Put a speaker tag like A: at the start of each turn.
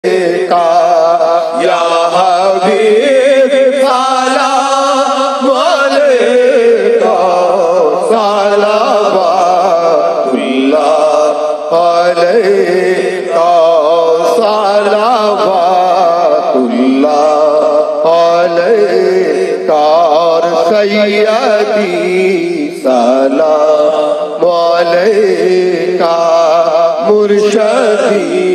A: का या हबीब सलाम अलैका सलावतुल्लाह अलैका सलावतुल्लाह अलैका सय्यदी सलाम अलैका मुर्शदी